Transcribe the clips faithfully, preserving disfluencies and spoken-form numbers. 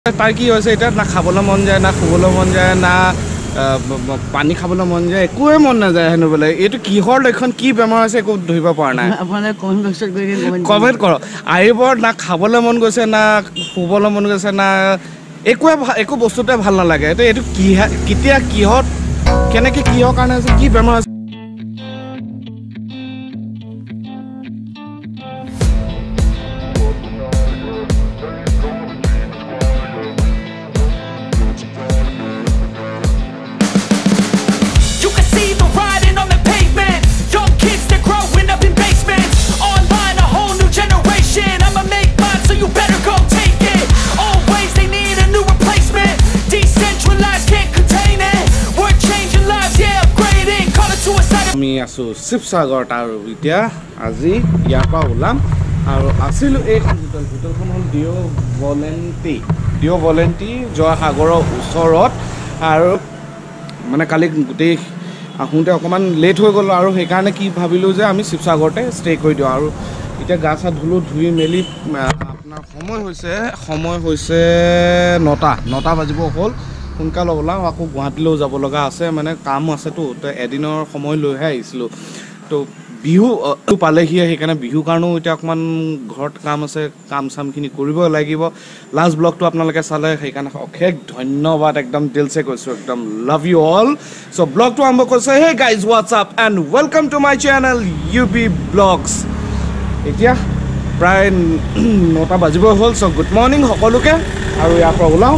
তাৰ কি হৈছে এতিয়া না খাবলৈ মন যায় না শুবলৈ মন যায় না পানী খাবলৈ মন যায় একোৱে মন নাযায় হেনো বোলে এইটো কিহৰ লক্ষণ কি বেমাৰ আছে একো ধৰিব পৰা নাই আপোনালোকে কমেণ্ট বক্সত গৈ কমেণ্ট কৰক আহিব না খাবলৈ মন গৈছে না শুবলৈ মন গৈছে না একোৱে একো বস্তুতে ভাল নালাগে এইটো এইটো কি কেতিয়া কিহত কেনেকৈ কিহৰ কাৰণে আছে কি বেমাৰ আছে আমি আছো শিৱসাগৰ আৰু এতিয়া আজি ইয়াৰ পৰা ওলাম আৰু আছিল এইখন হোটেল হোটেলখন হ'ল ডিঅ' ভলেণ্টি ডিঅ' ভলেণ্টি জয়সাগৰৰ ওচৰত আৰু মানে কালি গোটেই আহোঁতে অকণমান লেট হৈ গ'ল আৰু সেইকাৰণে কি ভাবিলোঁ যে আমি শিৱসাগৰতে ষ্টে' কৰি দিওঁ আৰু এতিয়া গা চা ধুলোঁ ধুই মেলি আপোনাৰ সময় হৈছে সময় হৈছে নটা নটা বাজিব হ'ল সোনকালে ওলাওঁ আকৌ গুৱাহাটীলৈও যাব লগা আছে মানে কাম আছেতো তো এদিনৰ সময় লৈহে আহিছিলোঁ তো বিহু পালেহি সেইকাৰণে বিহুৰ কাৰণেও এতিয়া অকণমান ঘৰত কাম আছে কাম চামখিনি কৰিব লাগিব লাষ্ট ব্লগটো আপোনালোকে চালে সেইকাৰণে অশেষ ধন্যবাদ একদম দিলছে কৈছোঁ একদম লাভ ইউ অল চ' ব্লগটো আৰম্ভ কৰিছে hey guys what's up and welcome to my channel U B vlogs এতিয়া প্ৰায় নটা বাজিব হ'ল চ' গুড মৰ্ণিং সকলোকে আৰু ইয়াৰ পৰা ওলাওঁ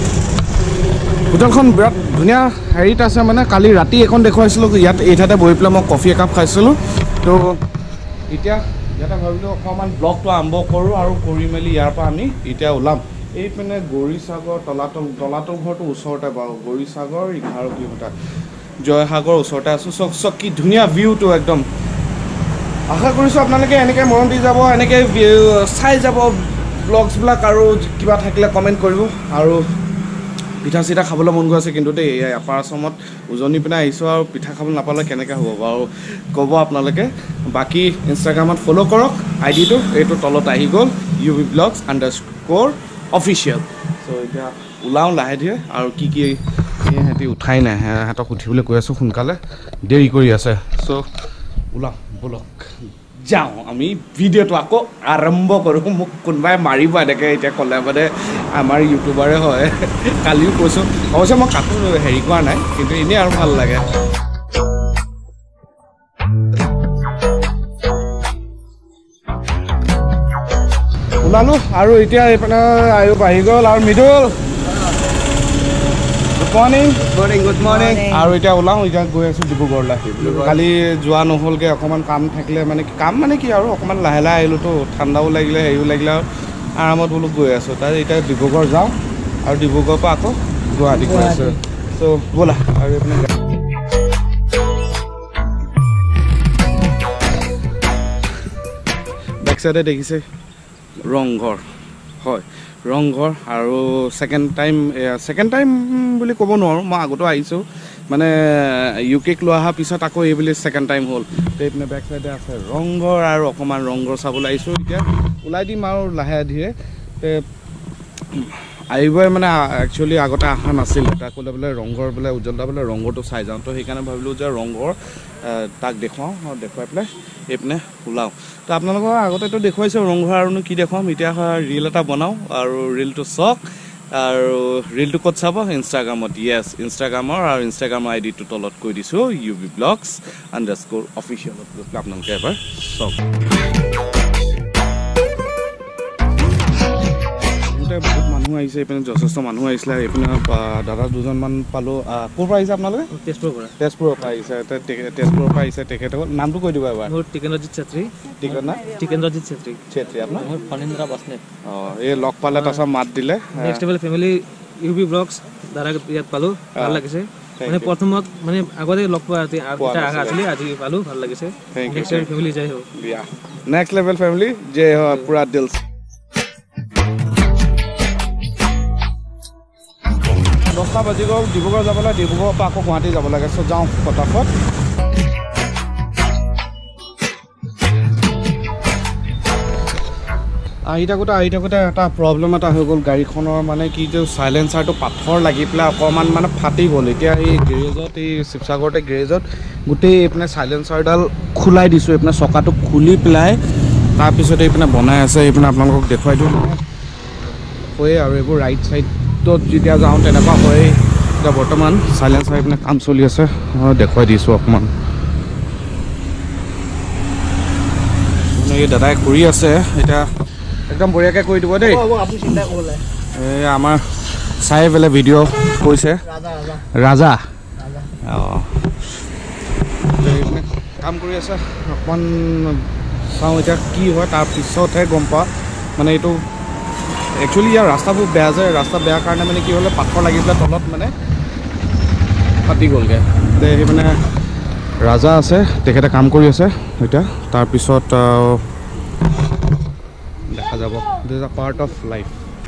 হোটেলখন বিৰাট ধুনীয়া হেৰিত আছে মানে কালি ৰাতি এখন দেখুৱাইছিলোঁ ইয়াত এই ঠাইতে বহি পেলাই মই কফি একাপ খাইছিলোঁ তো এতিয়া ইয়াতে ভাবিলোঁ অকণমান ব্লগটো আৰম্ভ কৰোঁ আৰু কৰি মেলি ইয়াৰ পৰা আমি এতিয়া ওলাম এইপিনে গৌৰীসাগৰ তলাতল তলাতল ঘৰটো ওচৰতে বাৰু গৌৰীসাগৰ এঘাৰ কিলোমিটাৰ জয়সাগৰ ওচৰতে আছোঁ চক চক কি ধুনীয়া ভিউটো একদম আশা কৰিছোঁ আপোনালোকে এনেকৈ মৰম দি যাব এনেকৈ চাই যাব ব্লগছবিলাক আৰু কিবা থাকিলে কমেণ্ট কৰিব আৰু পিঠা চিঠা খাবলৈ মন গৈ আছে কিন্তু দেই এই আপাৰ আচামত উজনি পিনে আহিছোঁ আৰু পিঠা খাবলৈ নাপালে কেনেকৈ হ'ব বাৰু ক'ব আপোনালোকে বাকী ইনষ্টাগ্ৰামত ফ'ল' কৰক আই ডিটো এইটো তলত আহি গ'ল U B vlogs underscore official so' এতিয়া ওলাওঁ লাহে ধীৰে আৰু কি কি সিহঁতি উঠাই নাই সিহঁতক উঠিবলৈ কৈ আছোঁ সোনকালে দেৰি কৰি আছে চ' ওলাওঁ ব'লক যাওঁ আমি ভিডিঅ'টো আকৌ আৰম্ভ কৰোঁ মোক কোনোবাই মাৰিব এনেকৈ এতিয়া ক'লে মানে আমাৰ ইউটিউবাৰে হয় কালিও কৈছোঁ অৱশ্যে মই কাকো হেৰি কৰা নাই কিন্তু এনেই আৰু ভাল লাগে ওলালোঁ আৰু এতিয়া এইপিনে আয়ুষ আহি গ'ল আৰু Mridul good morning morning good morning আৰু এতিয়া ওলাওঁ এতিয়া গৈ আছোঁ ডিব্ৰুগড়লৈ কালি যোৱা নহ'লগৈ অকণমান কাম থাকিলে মানে কাম মানে কি আৰু অকণমান লাহে লাহে আহিলোঁতো ঠাণ্ডাও লাগিলে হেৰিও লাগিলে আৰু আৰামত বোলো গৈ আছোঁ তাত এতিয়া ডিব্ৰুগড় যাওঁ আৰু ডিব্ৰুগড়ৰ পৰা আকৌ গুৱাহাটী গৈ আছোঁ চ' ব'লা আৰু এইপিনে বেক চাইডে দেখিছে ৰংঘৰ হয় ৰংঘৰ আৰু ছেকেণ্ড টাইম ছেকেণ্ড টাইম বুলি ক'ব নোৱাৰোঁ মই আগতো আহিছোঁ মানে ইউ কেক লৈ অহাৰ পিছত আকৌ এই বুলি ছেকেণ্ড টাইম হ'ল তো এইপিনে বেক চাইডে আছে ৰংঘৰ আৰু অকণমান ৰংঘৰ চাবলৈ আহিছোঁ এতিয়া ওলাই দিম আৰু লাহে ধীৰে আহিবই মানে একচুৱেলি আগতে অহা নাছিল এটা ক'লে বোলে ৰংঘৰ বোলে উজ্জ্বলতা বোলে ৰংঘৰটো চাই যাওঁ তো সেইকাৰণে ভাবিলোঁ যে ৰংঘৰ তাক দেখুৱাওঁ আৰু দেখুৱাই পেলাই এইপিনে ওলাওঁ তো আপোনালোকৰ আগতেতো দেখুৱাইছোঁ ৰংঘৰ আৰুনো কি দেখুৱাম এতিয়া ৰীল এটা বনাওঁ আৰু ৰীলটো চাওক আৰু ৰীলটো ক'ত চাব ইনষ্টাগ্ৰামত য়েছ ইনষ্টাগ্ৰামৰ আৰু ইনষ্টাগ্ৰামৰ আই ডিটো তলত কৈ দিছোঁ U B vlogs underscore অফিচিয়েলত গৈ পেলাই আপোনালোকে এবাৰ চাওক বহুত মানুহ আহিছে এইপিনে যথেষ্ট মানুহ আহিছিলে এইপিনে দাদা দুজনমান পালোঁ ক'ৰ পৰা আহিছে আপোনালোকে তেজপুৰৰ পৰা তেজপুৰৰ পৰা আহিছে তেজপুৰৰ পৰা আহিছে তেখেতসকল নামটো কৈ দিব এবাৰ মোৰ টিকেন্দ্ৰজিৎ চেত্ৰী টিকেন্দ্ৰ টিকেন্দ্ৰজিৎ চেত্ৰী চেত্ৰী আপোনাৰ মোৰ ফণীন্দ্ৰ বাছনে অঁ এই লগ পালে তাৰপিছত মাত দিলে next level family U B vlogs দাদাক ইয়াত পালোঁ ভাল লাগিছে মানে প্ৰথমত মানে আগতে লগ পোৱা আছিলে আজি পালোঁ ভাল লাগিছে নেক্সট লেভেল ফেমিলি জয় হওক নেক্সট লেভেল ফেমিলি জয় হওক পুৰা দিল দহটা বাজি গ'ল ডিব্ৰুগড় যাবলৈ ডিব্ৰুগড়ৰ পৰা আকৌ গুৱাহাটী যাব লাগে চ' যাওঁ ফটাফট আহি থাকোঁতে আহি থাকোঁতে এটা প্ৰব্লেম এটা হৈ গ'ল গাড়ীখনৰ মানে কি যে চাইলেঞ্চাৰটো পাথৰ লাগি পেলাই অকণমান মানে ফাটি গ'ল এতিয়া এই গেৰেজত এই শিৱসাগৰতে গেৰেজত গোটেই এইপিনে চাইলেঞ্চাৰডাল খোলাই দিছোঁ এইপিনে চকাটো খুলি পেলাই তাৰপিছতে এইপিনে বনাই আছে এইপিনে আপোনালোকক দেখুৱাই দিওঁ হয়ে আৰু এইবোৰ ৰাইট চাইডত যেতিয়া যাওঁ তেনেকুৱা হয়েই এতিয়া বৰ্তমান চাইলেঞ্চাৰ এইপিনে কাম চলি আছে দেখুৱাই দিছোঁ অকণমান এই দাদাই কৰি আছে এতিয়া একদম বঢ়িয়াকৈ কৰি দিব দেই এই আমাৰ চাই পেলাই ভিডিঅ' কৈছে ৰাজা অঁ কাম কৰি আছে অকণমান চাওঁ এতিয়া কি হয় তাৰপিছতহে গম পোৱা মানে এইটো একচুৱেলি ইয়াৰ ৰাস্তাবোৰ বেয়া যে ৰাস্তা বেয়া কাৰণে মানে কি হ'লে পাথৰ লাগি পেলাই তলত মানে ফাটি গ'লগৈ সেই মানে ৰাজা আছে তেখেতে কাম কৰি আছে এতিয়া তাৰপিছত দেখা যাব this is a part of life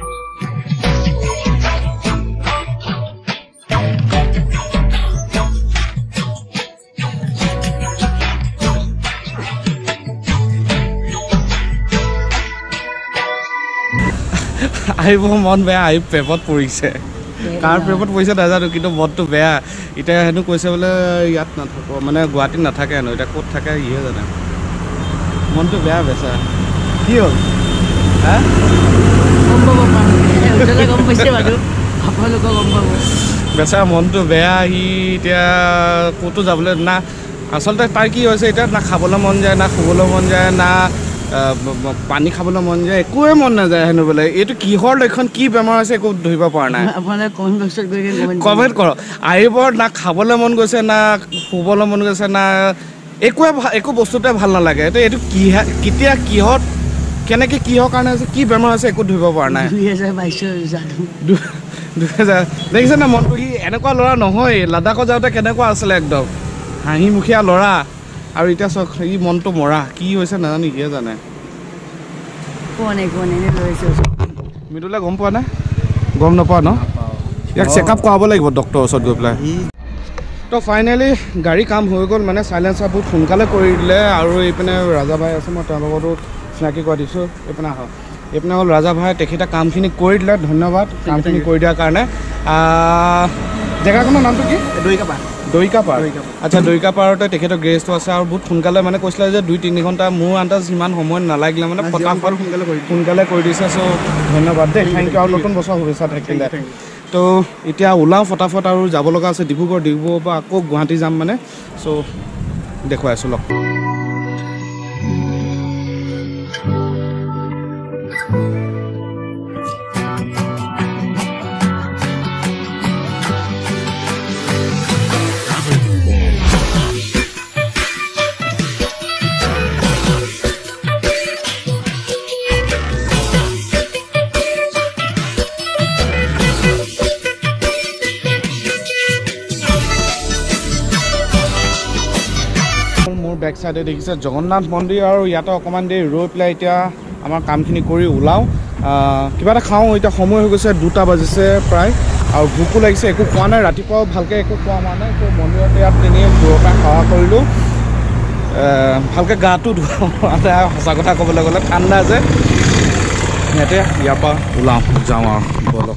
আহিব মন বেয়া আহি পেপত পৰিছে কাৰ পেপত পৰিছে নাজানো কিন্তু মনটো বেয়া এতিয়া হেনো কৈছে বোলে ইয়াত নাথাকো মানে গুৱাহাটীত নাথাকে হেনো এতিয়া ক'ত থাকে ইহে জানে মনটো বেয়া বেচা কি হ'ল হা বেচা মনটো বেয়া সি এতিয়া ক'তো যাবলৈ না আচলতে তাৰ কি হৈছে এতিয়া না খাবলৈ মন যায় না শুবলৈ মন যায় না পানী খাবলৈ মন যায় একোৱে মন নাযায় হেনো বোলে এইটো কিহৰ লক্ষণ কি বেমাৰ আছে একো ধৰিব পৰা নাই কমেণ্ট কৰক আহিব না খাবলৈ মন গৈছে না শুবলৈ মন গৈছে না একোৱে একো বস্তুতে ভাল নালাগে তো এইটো কি কেতিয়া কিহত কেনেকৈ কিহৰ কাৰণে আছে কি বেমাৰ আছে একো ধৰিব পৰা নাই দুহেজাৰ দেখিছে না মনটো সি এনেকুৱা ল'ৰা নহয় লাডাখত যাওঁতে কেনেকুৱা আছিলে একদম হাঁহিমুখীয়া ল'ৰা আৰু এতিয়া চক ই মনটো মৰা কি হৈছে নাজানো ইয়ে জানে মৃদুলে গম পোৱা নাই গম নাপোৱা ন ইয়াক চেকআপ কৰাব লাগিব ডক্টৰৰ ওচৰত গৈ পেলাই তো ফাইনেলি গাড়ী কাম হৈ গ'ল মানে চাইলেঞ্চাৰ বহুত সোনকালে কৰি দিলে আৰু এইপিনে ৰাজা ভাই আছে মই তেওঁৰ লগতো চিনাকি কৰি দিছোঁ এইপিনে আহক এইপিনে হ'ল ৰাজা ভাই তেখেতে কামখিনি কৰি দিলে ধন্যবাদ কামখিনি কৰি দিয়াৰ কাৰণে জেগাখনৰ নামটো কি দৈকাপাৰ দৈকাপাৰ আচ্ছা দৈকাপাৰতে তেখেতৰ গেৰেজটো আছে আৰু বহুত সোনকালে মানে কৈছিলে যে দুই তিনি ঘণ্টা মোৰ আন্দাজ সিমান সময় নালাগিলে মানে ফটাফট সোনকালে কৰি সোনকালে কৰি দিছে চ' ধন্যবাদ দেই থেংক ইউ আৰু নতুন বছৰ শুভেচ্ছা থাকিলে তো এতিয়া ওলাওঁ ফটাফট আৰু যাব লগা আছে ডিব্ৰুগড় ডিব্ৰুগড়ৰ পৰা আকৌ গুৱাহাটী যাম মানে চ' দেখুৱাই আছোঁ লগ বেক চাইডে দেখিছে জগন্নাথ মন্দিৰ আৰু ইয়াতে অকণমান দেৰি ৰৈ পেলাই এতিয়া আমাৰ কামখিনি কৰি ওলাওঁ কিবা এটা খাওঁ এতিয়া সময় হৈ গৈছে দুটা বাজিছে প্ৰায় আৰু ভোকো লাগিছে একো খোৱা নাই ৰাতিপুৱাও ভালকৈ একো খোৱা হোৱা নাই তো মন্দিৰতে ইয়াত এনেই দূৰৰ পৰা সেৱা কৰিলোঁ ভালকৈ গাটো ধোৱা সঁচা কথা ক'বলৈ গ'লে ঠাণ্ডা যে ইয়াতে ইয়াৰ পৰা ওলাওঁ যাওঁ আৰু বলক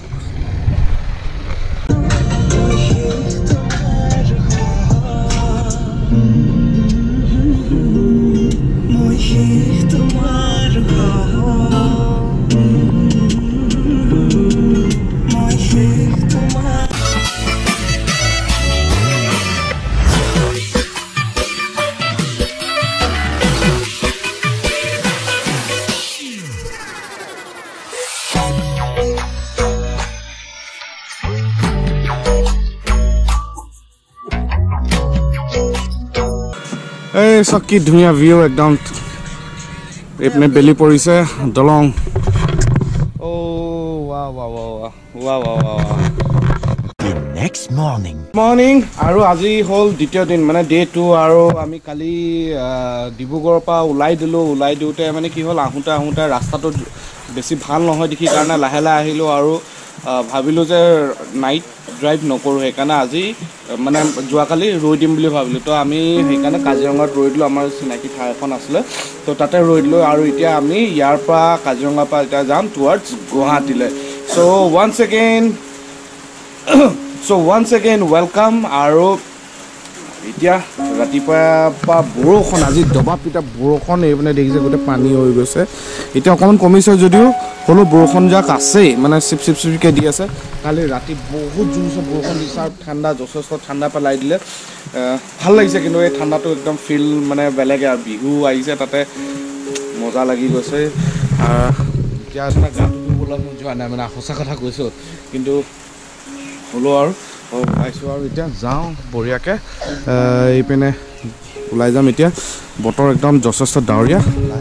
এই চব কি ধুনীয়া ভিউ একদম এইপিনে বেলি পৰিছে দলং অ wow wow wow wow wow next morning morning আৰু আজি হ'ল দ্বিতীয় দিন মানে ডে টু আৰু আমি কালি ডিব্ৰুগড়ৰ পৰা ওলাই দিলোঁ ওলাই দিওঁতে মানে কি হ'ল আহোঁতে আহোঁতে ৰাস্তাটো বেছি ভাল নহয় দেখি কাৰণে লাহে লাহে আহিলোঁ আৰু ভাবিলোঁ যে নাইট ড্ৰাইভ নকৰোঁ সেইকাৰণে আজি মানে যোৱাকালি ৰৈ দিম বুলি ভাবিলোঁ তো আমি সেইকাৰণে কাজিৰঙাত ৰৈ দিলোঁ আমাৰ চিনাকি ঠাই এখন আছিলে তো তাতে ৰৈ দিলোঁ আৰু এতিয়া আমি ইয়াৰ পৰা কাজিৰঙাৰ পৰা এতিয়া যাম টুৱাৰ্ডছ গুৱাহাটীলৈ so' once again so' once again welcome আৰু এতিয়া ৰাতিপুৱা পৰা বৰষুণ আজি দবা পিটা বৰষুণ এইপিনে দেখিছে গোটেই পানী হৈ গৈছে এতিয়া অকণমান কমিছে যদিও হ'লেও বৰষুণ যাক আছেই মানে চিপ চিপ চিপকৈ দি আছে কালি ৰাতি বহুত জোৰছে বৰষুণ দিছে আৰু ঠাণ্ডা যথেষ্ট ঠাণ্ডা পেলাই দিলে ভাল লাগিছে কিন্তু এই ঠাণ্ডাটো একদম ফিল মানে বেলেগে আৰু বিহু আহিছে তাতে মজা লাগি গৈছে এতিয়া আপোনাৰ গাটো ধুবলৈ মোৰ যোৱা নাই মানে সঁচা কথা কৈছোঁ কিন্তু হ'লেও আৰু পাইছোঁ আৰু এতিয়া যাওঁ বঢ়িয়াকৈ এইপিনে ওলাই যাম এতিয়া বতৰ একদম যথেষ্ট ডাৱৰীয়া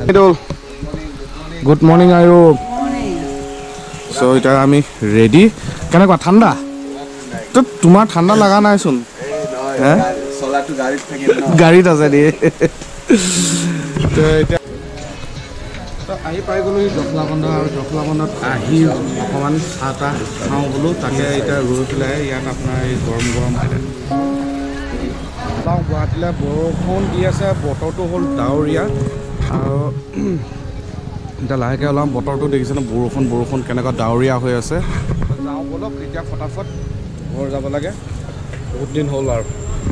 গুড মৰ্ণিং আৰু চ' এতিয়া আমি ৰেডি কেনেকুৱা ঠাণ্ডা তো তোমাৰ ঠাণ্ডা লগা নাইচোন গাড়ীত আছে দেই এতিয়া আহি পাই গ'লো জখলাবন্ধ আৰু জখলাবন্ধত আহি অকণমান চাহ তাহ খাওঁ বোলো তাকে এতিয়া ৰৈ পেলাই ইয়াত আপোনাৰ এই গৰম গৰম যাওঁ গুৱাহাটীলৈ বৰষুণ দি আছে বতৰটো হ'ল ডাৱৰীয়া আৰু এতিয়া লাহেকৈ ওলাম বতৰটো দেখিছেনে বৰষুণ বৰষুণ কেনেকুৱা ডাৱৰীয়া হৈ আছে যাওঁ ব'লক এতিয়া ফটাফট ঘৰ যাব লাগে বহুত দিন হ'ল আৰু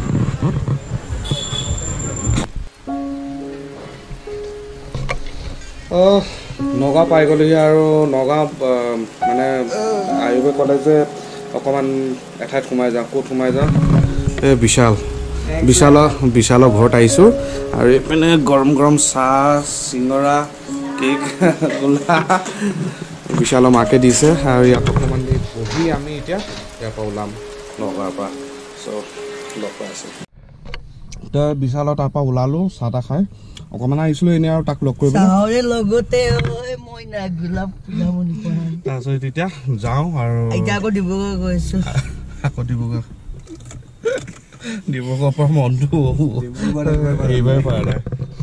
নগাঁও পাই গ'লোহি আৰু নগাঁও মানে আয়ুবে ক'লে যে অকণমান এঠাইত সোমাই যাওঁ ক'ত সোমাই যাওঁ এই বিশাল বিশালৰ বিশালৰ ঘৰত আহিছোঁ আৰু এইপিনে গৰম গৰম চাহ চিঙৰা কেক গোলা বিশালৰ মাকে দিছে আৰু ইয়াত অকণমান বহি আমি এতিয়া ইয়াৰ পৰা ওলাম নগাঁৱৰ পৰা চ' লগ পাই আছোঁ এতিয়া বিশালৰ তাৰপৰা ওলালোঁ চাহ তাহ খাই অকণমান আহিছিলোঁ এনেই আৰু তাক লগ কৰিবলৈ তাৰপিছত এতিয়া যাওঁ আৰু আকৌ ডিব্ৰুগড় গৈছোঁ আকৌ ডিব্ৰুগড় ডিব্ৰুগড়ৰ পৰা মনটো এইবাৰে পৰা নাই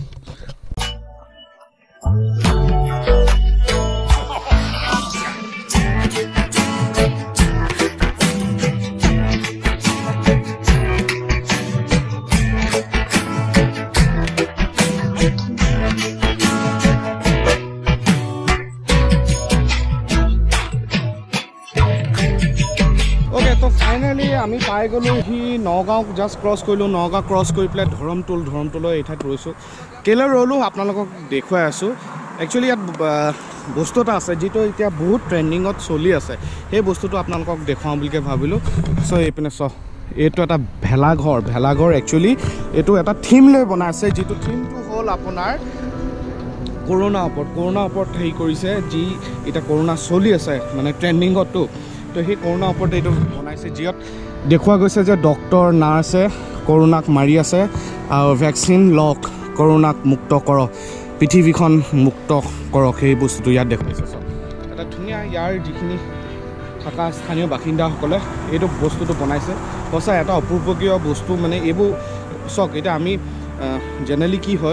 ফাইনেলি আমি পাই গ'লোঁ সি নগাঁও জাষ্ট ক্ৰছ কৰিলোঁ নগাঁও ক্ৰছ কৰি পেলাই ধৰমটোল ধৰমটোলৰ এই ঠাইত ৰৈছোঁ কেলৈ ৰ'লোঁ আপোনালোকক দেখুৱাই আছোঁ একচুৱেলি ইয়াত বস্তু এটা আছে যিটো এতিয়া বহুত ট্ৰেণ্ডিঙত চলি আছে সেই বস্তুটো আপোনালোকক দেখুৱাওঁ বুলিকৈ ভাবিলোঁ চ' এইপিনে চ এইটো এটা ভেলাঘৰ ভেলাঘৰ একচুৱেলি এইটো এটা থিম লৈ বনাইছে যিটো থিমটো হ'ল আপোনাৰ কৰোণাৰ ওপৰত কৰোণাৰ ওপৰত হেৰি কৰিছে যি এতিয়া কৰোণা চলি আছে মানে ট্ৰেণ্ডিঙততো তো সেই কৰোণাৰ ওপৰত এইটো বনাইছে যিয়ত দেখুওৱা গৈছে যে ডক্তৰ নাৰ্ছে কৰোণাক মাৰি আছে আৰু ভেকচিন লওক কৰোণাক মুক্ত কৰক পৃথিৱীখন মুক্ত কৰক সেই বস্তুটো ইয়াত দেখুৱাইছে চব এটা ধুনীয়া ইয়াৰ যিখিনি থকা স্থানীয় বাসিন্দাসকলে এইটো বস্তুটো বনাইছে সঁচা এটা অপূৰ্বকীয় বস্তু মানে এইবোৰ চাওক এতিয়া আমি জেনেৰেলি কি হয়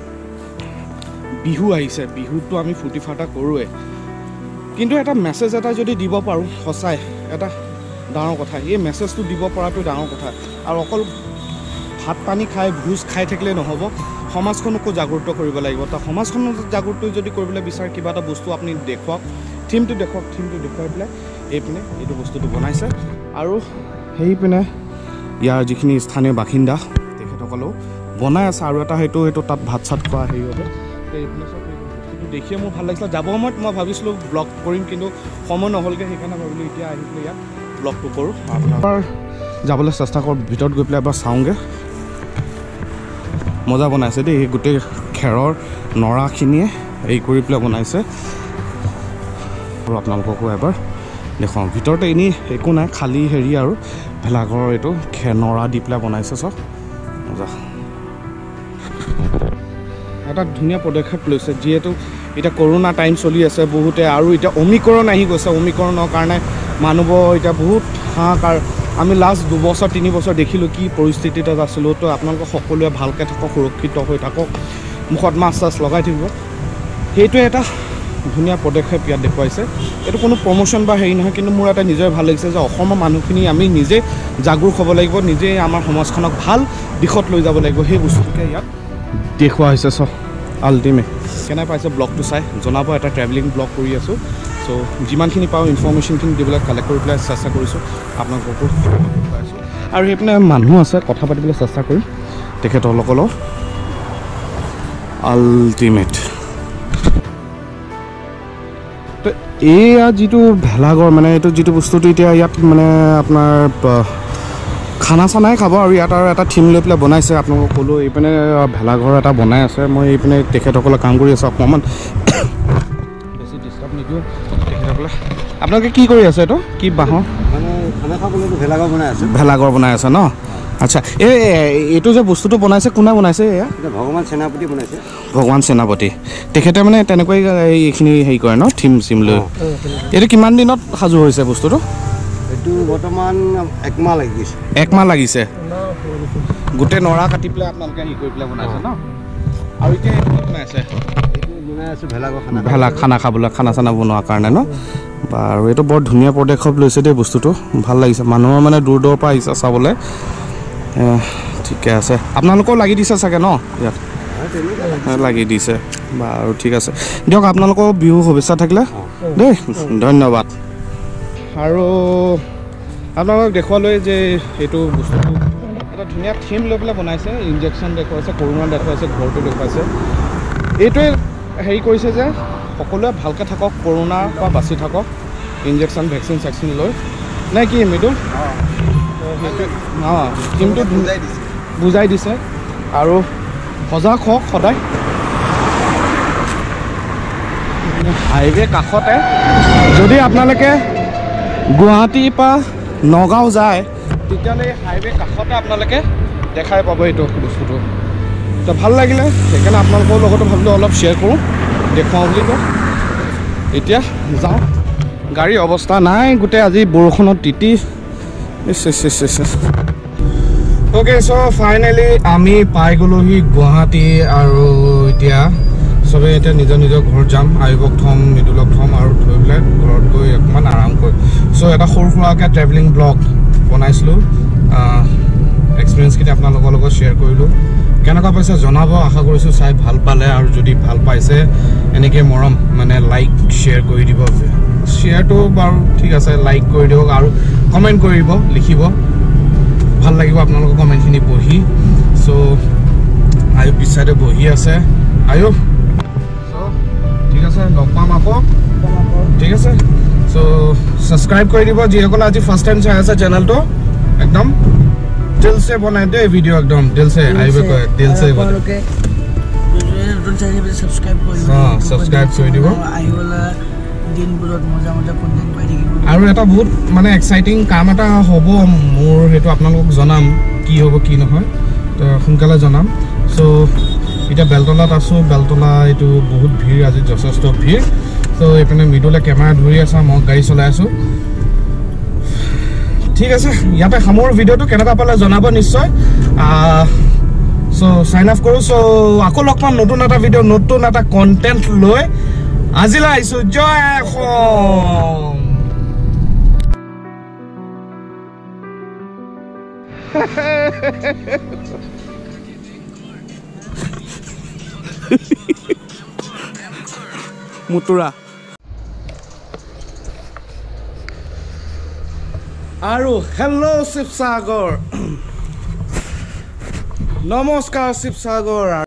বিহু আহিছে বিহুতটো আমি ফূৰ্তি ফাৰ্তা কৰোঁৱে কিন্তু এটা মেছেজ এটা যদি দিব পাৰোঁ সঁচাই এটা ডাঙৰ কথা এই মেছেজটো দিব পৰাটো ডাঙৰ কথা আৰু অকল ভাত পানী খাই ভোজ খাই থাকিলে নহ'ব সমাজখনকো জাগ্ৰত কৰিব লাগিব তো সমাজখনক জাগ্ৰত যদি কৰিবলৈ বিচাৰে কিবা এটা বস্তু আপুনি দেখুৱাওক থিমটো দেখুৱাওক থিমটো দেখুৱাই পেলাই এইপিনে এইটো বস্তুটো বনাইছে আৰু সেইপিনে ইয়াৰ যিখিনি স্থানীয় বাসিন্দা তেখেতসকলেও বনাই আছে আৰু এটা সেইটো সেইটো তাত ভাত চাত খোৱা হেৰি হ'ব এইপিনে চব বস্তুটো দেখিয়ে মোৰ ভাল লাগিছিলে যাব সময়ত মই ভাবিছিলোঁ ব্লগ কৰিম কিন্তু সময় নহ'লগৈ সেইকাৰণে ভাবিলোঁ এতিয়া আহি পেলাই ইয়াত ব্লগটো কৰোঁ আপোনাৰ যাবলৈ চেষ্টা কৰোঁ ভিতৰত গৈ পেলাই এবাৰ চাওঁগৈ মজা বনাইছে দেই এই গোটেই খেৰৰ নৰাখিনিয়ে এই কৰি পেলাই বনাইছে আৰু আপোনালোককো এবাৰ দেখুৱাওঁ ভিতৰতে এনেই একো নাই খালী হেৰি আৰু ভেলাঘৰৰ এইটো খেৰ নৰা দি পেলাই বনাইছে চব মজা এটা ধুনীয়া পদক্ষেপ লৈছে যিহেতু এতিয়া কৰোণা টাইম চলি আছে বহুতে আৰু এতিয়া অমিক্ৰণ আহি গৈছে অমিক্ৰণৰ কাৰণে মানুহবোৰ এতিয়া বহুত হাহাকাৰ আমি লাষ্ট দুবছৰ তিনি বছৰ দেখিলোঁ কি পৰিস্থিতিত আছিলোঁ তো আপোনালোকে সকলোৱে ভালকৈ থাকক সুৰক্ষিত হৈ থাকক মুখত মাছ চাছ লগাই থাকিব সেইটোৱে এটা ধুনীয়া পদক্ষেপ ইয়াত দেখুৱাইছে এইটো কোনো প্ৰমোশ্যন বা হেৰি নহয় কিন্তু মোৰ এটা নিজৰে ভাল লাগিছে যে অসমৰ মানুহখিনি আমি নিজে জাগৰূক হ'ব লাগিব নিজে আমাৰ সমাজখনক ভাল দিশত লৈ যাব লাগিব সেই বস্তুটোকে ইয়াত দেখুওৱা হৈছে চ আল্টিমেট কেনে পাইছে ব্লগটো চাই জনাব এটা ট্ৰেভেলিং ব্লগ কৰি আছোঁ চ' যিমানখিনি পাওঁ ইনফৰ্মেশ্যনখিনি দিবলৈ কালেক্ট কৰি পেলাই চেষ্টা কৰিছোঁ আপোনালোককো পাইছোঁ আৰু সেইপিনে মানুহ আছে কথা পাতিবলৈ চেষ্টা কৰিম তেখেতসকলৰ আল্টিমেট এয়া যিটো ভেলাঘৰ মানে এইটো যিটো বস্তুটো এতিয়া ইয়াত মানে আপোনাৰ খানা চানাই খাব আৰু ইয়াত আৰু এটা থিম লৈ পেলাই বনাইছে আপোনালোকক ক'লোঁ এইপিনে ভেলাঘৰ এটা বনাই আছে মই এইপিনে তেখেতসকলে কাম কৰি আছোঁ অকণমান বেছি ডিষ্টাৰ্ব নিদিওঁ তেখেতসকলে আপোনালোকে কি কৰি আছে এইটো কি বাঁহৰ মানে খানা খাবলৈ ভেলাঘৰ বনাই আছে ভেলাঘৰ বনাই আছে ন আচ্ছা এই এইটো যে বস্তুটো বনাইছে কোনে বনাইছে এয়া ভগৱান সেনাপতি বনাইছে ভগৱান সেনাপতি তেখেতে মানে তেনেকৈ এইখিনি হেৰি কৰে ন থিম চিম লৈ এইটো কিমান দিনত সাজু হৈছে বস্তুটো এইটো বৰ্তমান একমাহ লাগিছে একমাহ লাগিছে গোটেই নৰা কাটি পেলাই আপোনালোকে হেৰি কৰি পেলাই বনাইছে ন আৰু এতিয়া বনাইছে এইটো বনাই আছোঁ ভেলাঘৰ খানা ভেলা খানা খাবলৈ খানা চানা বনোৱাৰ কাৰণে ন বাৰু এইটো বৰ ধুনীয়া পদক্ষেপ লৈছে দেই বস্তুটো ভাল লাগিছে মানুহৰ মানে দূৰ দূৰৰ পৰা আহিছে চাবলৈ ঠিকে আছে আপোনালোকেও লাগি দিছে চাগে ন ইয়াত লাগি দিছে বাৰু ঠিক আছে দিয়ক আপোনালোকৰ বিহু শুভেচ্ছা থাকিলে দেই ধন্যবাদ আৰু আপোনালোকক দেখুৱালৈ যে এইটো বস্তুটো এটা ধুনীয়া থিম লৈ পেলাই বনাইছে ইনজেকশ্যন দেখুৱাইছে কৰোণা দেখুৱাইছে ঘৰটো দেখুৱাইছে এইটোৱে হেৰি কৰিছে যে সকলোৱে ভালকৈ থাকক কৰোণাৰ পৰা বাচি থাকক ইনজেকশ্যন ভেকচিন চেকচিন লৈ নে কি এইটো অঁ থিমটো বুজাই দিছে আৰু সজাগ হওক সদায় হাইৱে কাষতে যদি আপোনালোকে গুৱাহাটীৰ পৰা নগাঁও যায় তেতিয়াহ'লে এই হাইৱে কাষতে আপোনালোকে দেখাই পাব এইটো বস্তুটো তো ভাল লাগিলে সেইকাৰণে আপোনালোকৰ লগতো ভাবিলোঁ অলপ শ্বেয়াৰ কৰোঁ দেখুৱাওঁ বুলি কয় এতিয়া যাওঁ গাড়ীৰ অৱস্থা নাই গোটেই আজি বৰষুণত তিতি অ'কে চ' ফাইনেলি আমি পাই গ'লোহি গুৱাহাটী আৰু এতিয়া চবেই এতিয়া নিজৰ নিজৰ ঘৰত যাম আয়ুবক থ'ম মৃদুলক থ'ম আৰু থৈ পেলাই ঘৰত গৈ অকণমান আৰাম কৰিম চ' এটা সৰু সুৰাকৈ ট্ৰেভেলিং ব্লগ বনাইছিলোঁ এক্সপিৰিয়েঞ্চখিনি আপোনালোকৰ লগত শ্বেয়াৰ কৰিলোঁ কেনেকুৱা পাইছে জনাব আশা কৰিছোঁ চাই ভাল পালে আৰু যদি ভাল পাইছে এনেকৈ মৰম মানে লাইক শ্বেয়াৰ কৰি দিব শ্বেয়াৰটো বাৰু ঠিক আছে লাইক কৰি দিয়ক আৰু কমেণ্ট কৰিব লিখিব ভাল লাগিব আপোনালোকৰ কমেণ্টখিনি পঢ়ি চ' আয়ুব পিছাইডে বহি আছে আয়ুব চ' ঠিক আছে লগ পাম আকৌ ঠিক আছে চ' ছাবস্ক্ৰাইব কৰি দিব যিসকলে আজি ফাৰ্ষ্ট টাইম চাই আছে চেনেলটো একদম দিল সে বনাই দে ভিডিঅ' একদম দিল সে আয়ুবে কয় দিল সে বনাই ছাবস্ক্ৰাইব কৰি দিব আৰু এটা বহুত মানে এক্সাইটিং কাম এটা হ'ব মোৰ সেইটো আপোনালোকক জনাম কি হ'ব কি নহয় তো সোনকালে জনাম চ' এতিয়া বেলতলাত আছোঁ বেলতলা এইটো বহুত ভিৰ আজি যথেষ্ট ভিৰ চ' এইপিনে মৃদুলে কেমেৰা ধৰি আছে মই গাড়ী চলাই আছোঁ ঠিক আছে ইয়াতে সামৰো ভিডিঅ'টো কেনেকুৱা পালে জনাব নিশ্চয় চ' চাইন অফ কৰোঁ চ' আকৌ লগ পাম নতুন এটা ভিডিঅ' নতুন এটা কণ্টেণ্ট লৈ আজিলৈ আহিছোঁ জয় অসম মুতুৰা আৰু হেল্ল' শিৱসাগৰ নমস্কাৰ শিৱসাগৰ